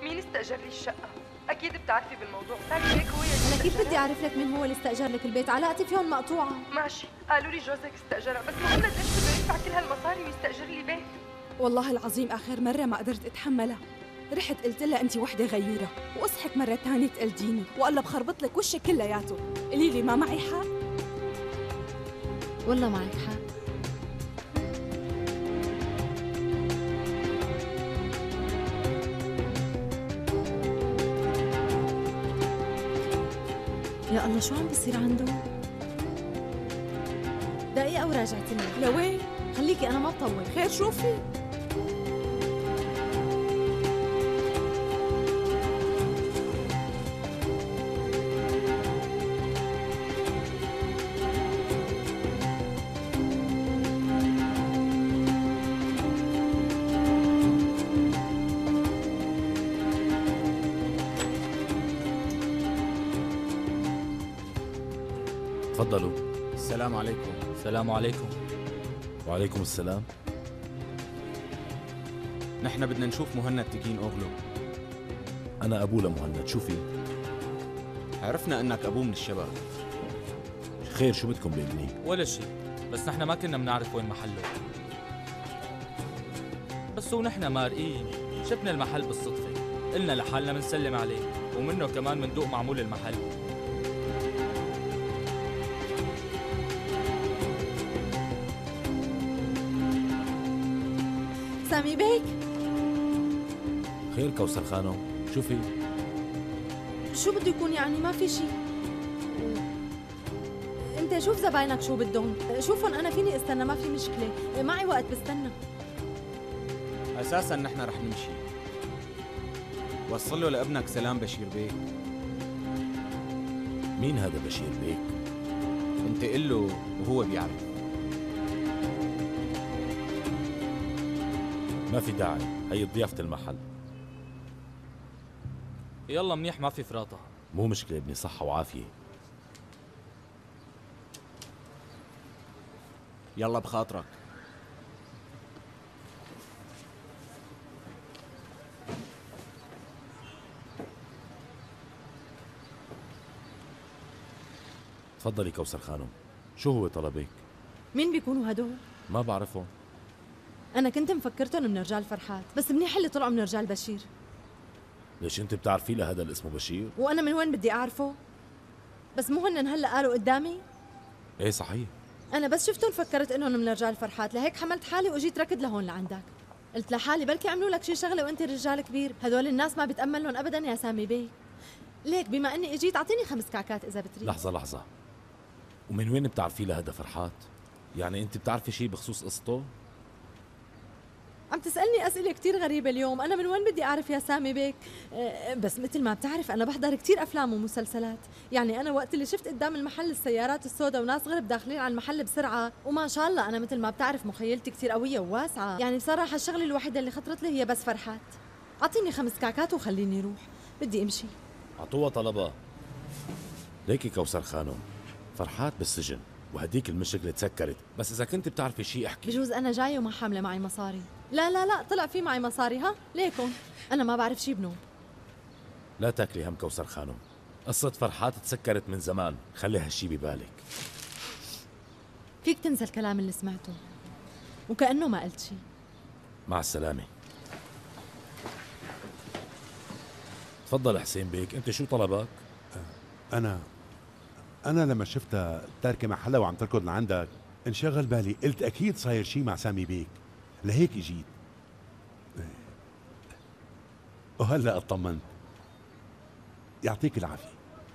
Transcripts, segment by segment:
مين استأجر لي الشقة؟ أكيد بتعرفي بالموضوع، سامي بيك هو يلي أنا كيف بدي استأجرها. أعرف لك مين هو اللي استأجر لك البيت؟ علاقتي فيهم مقطوعة. ماشي، قالوا لي جوزك استأجرها، بس مهند ليش بده يدفع كل هالمصاري ويستأجر لي بيت؟ والله العظيم آخر مرة ما قدرت أتحملها. رحت قلت لها أنت وحدة غيورة، واصحك مرة تانية تقلديني، والله بخربط لك وشك كلياته. قولي لي ما معي حق؟ والله معك حق. يا الله شو عم بيصير عنده؟ دقيقة وراجعت لك. لوين؟ خليكي أنا ما بطول. خير شو في؟ تفضلوا. السلام عليكم. السلام عليكم. وعليكم السلام. نحن بدنا نشوف مهند تكين أوغلو. أنا أبوه لمهند، شو في؟ عرفنا أنك أبوه من الشباب. خير شو بدكم بابني؟ ولا شيء، بس نحن ما كنا بنعرف وين محله. بس ونحن مارقين شفنا المحل بالصدفة، قلنا لحالنا بنسلم عليه، ومنه كمان بندوق معمول المحل. سامي بيك، خير كوثر خانم، شو في؟ شو بده يكون يعني؟ ما في شيء. انت شوف زباينك شو بدهم، شوفهم انا فيني استنى، ما في مشكلة، معي وقت بستنى. أساساً نحن رح نمشي. وصل له لابنك سلام بشير بيك. مين هذا بشير بيك؟ انت قل له وهو بيعرف. ما في داعي، هي ضيافة المحل. يلا منيح ما في فراطة. مو مشكلة ابني، صحة وعافية. يلا بخاطرك. تفضلي كوثر خانم، شو هو طلبك؟ مين بيكونوا هدول؟ ما بعرفهم. انا كنت مفكرتهم من رجال فرحات، بس منيح اللي طلعوا من رجال بشير. ليش انت بتعرفي لهذا اللي اسمه بشير؟ وانا من وين بدي اعرفه؟ بس مو هن هلا قالوا قدامي؟ ايه صحيح. انا بس شفتهم فكرت انهم من رجال فرحات، لهيك حملت حالي واجيت ركض لهون لعندك. قلت لحالي بلكي عملوا لك شي شغله وانت رجال كبير، هدول الناس ما بيتامل لهم ابدا يا سامي بي. ليك بما اني اجيت اعطيني 5 كعكات اذا بتريد. لحظة، ومن وين بتعرفي لهذا فرحات؟ يعني انت بتعرفي شيء بخصوص قصته؟ عم تسألني أسئلة كتير غريبة اليوم، أنا من وين بدي أعرف يا سامي بيك؟ بس مثل ما بتعرف أنا بحضر كتير أفلام ومسلسلات، يعني أنا وقت اللي شفت قدام المحل السيارات السوداء وناس غرب داخلين على المحل بسرعة، وما شاء الله أنا مثل ما بتعرف مخيلتي كتير قوية وواسعة، يعني بصراحة الشغلة الوحيدة اللي خطرت لي هي بس فرحات. أعطيني 5 كعكات وخليني روح، بدي أمشي. عطوها طلبها. ليكي كوثر خانم، فرحات بالسجن وهديك المشكلة تسكرت، بس إذا كنت بتعرفي شيء احكي. بجوز أنا جاية وما حاملة معي مصاري. لا طلع في معي مصاري، ها ليكن أنا ما بعرف شي بنوم. لا تاكلي هم كوثر خانم، قصة فرحات تسكرت من زمان، خلي هالشي ببالك. فيك تنسى الكلام اللي سمعته وكأنه ما قلت شي. مع السلامة. تفضل حسين بيك، انت شو طلبك؟ أنا لما شفتها تاركة محلها وعم تركض لعندك انشغل بالي، قلت أكيد صاير شي مع سامي بيك، لهيك اجيت. وهلا اطمنت. يعطيك العافية.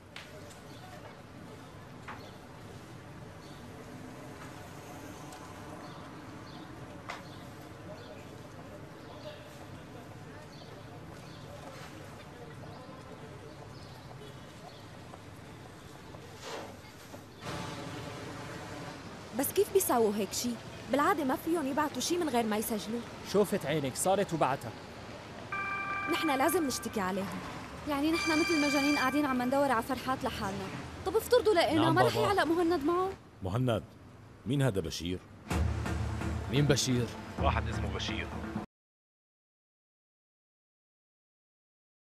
بس كيف بيساووا هيك شي؟ بالعادة ما فيهم يبعتوا شي من غير ما يسجلوا. شوفت عينك صارت وبعتها. نحن لازم نشتكي عليهم. يعني نحن مثل المجانين قاعدين عم ندور على فرحات لحالنا. طب افترضوا لقينا نعم ما رح بابا. يعلق مهند معه؟ مهند، مين هذا بشير؟ مين بشير؟ واحد اسمه بشير.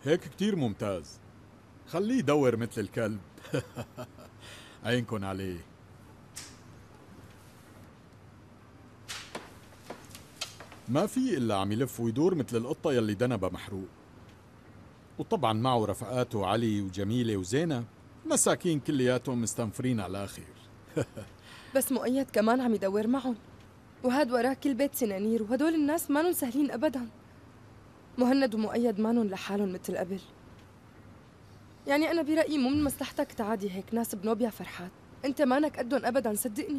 هيك كتير ممتاز. خليه يدور مثل الكلب. عينكن عليه. ما في إلا عم يلف ويدور مثل القطة يلي دنبها محروق. وطبعا معه رفقاته علي وجميلة وزينب، مساكين كلياتهم مستنفرين على الآخر. بس مؤيد كمان عم يدور معهم، وهاد وراه كل بيت سنانير، وهدول الناس مانن سهلين أبدا. مهند ومؤيد مانن لحالهم مثل قبل. يعني أنا برأيي مو من مصلحتك تعادي هيك ناس بنوب يا فرحات، أنت مانك قدهم أبدا صدقني.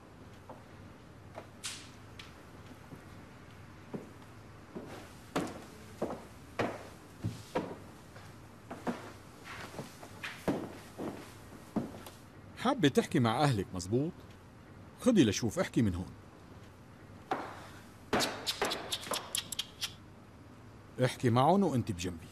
حابة تحكي مع أهلك مزبوط؟ خدي لشوف، احكي من هون. احكي معهم وانت بجنبي.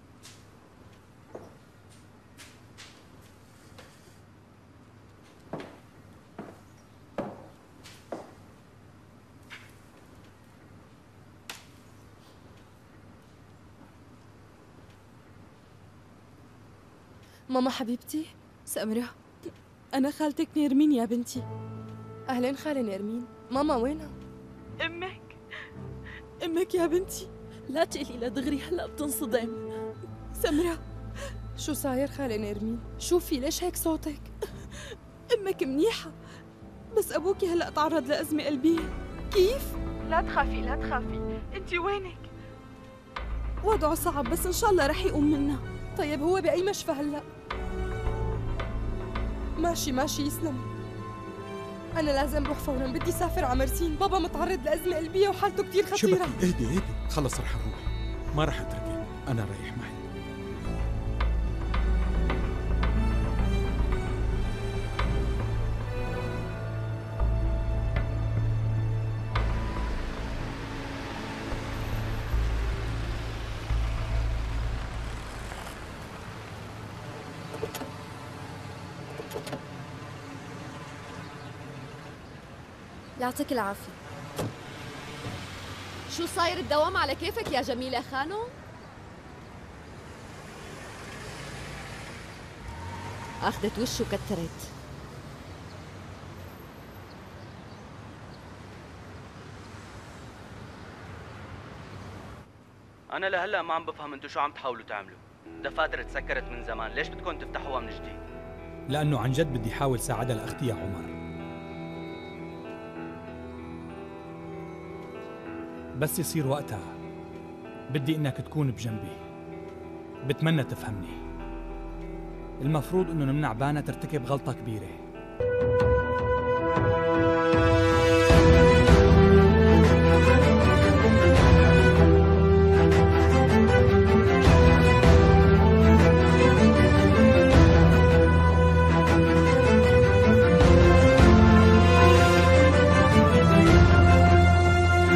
ماما حبيبتي. سمرة، أنا خالتك نيرمين يا بنتي. أهلين خالة نيرمين. ماما وينها؟ أمك يا بنتي. لا تقلي لا دغري، هلأ بتنصدم. سمرة، شو صاير خالة نيرمين؟ شوفي ليش هيك صوتك؟ أمك منيحة، بس أبوكي هلأ تعرض لأزمة قلبية. كيف؟ لا تخافي لا تخافي، انتي وينك؟ وضعه صعب بس إن شاء الله رح يقوم منها. طيب هو بأي مشفى هلأ؟ ماشي يسلم. أنا لازم روح فورا، بدي سافر على مرسين، بابا متعرض لأزمة قلبية وحالته كتير خطيرة. شبكي اهدي، خلص رح نروح، ما رح اتركك، أنا رايح معي. يعطيك العافية. شو صاير الدوام على كيفك يا جميلة خانو؟ أخذت وش وكترت. أنا لهلا ما عم بفهم أنتوا شو عم تحاولوا تعملوا. دفاتر تسكرت من زمان، ليش بدكم تفتحوها من جديد؟ لأنه عن جد بدي حاول ساعدها لأختي يا عمر. بس يصير وقتها بدي إنك تكون بجنبي. بتمنى تفهمني. المفروض إنه نمنع بانا ترتكب غلطة كبيرة.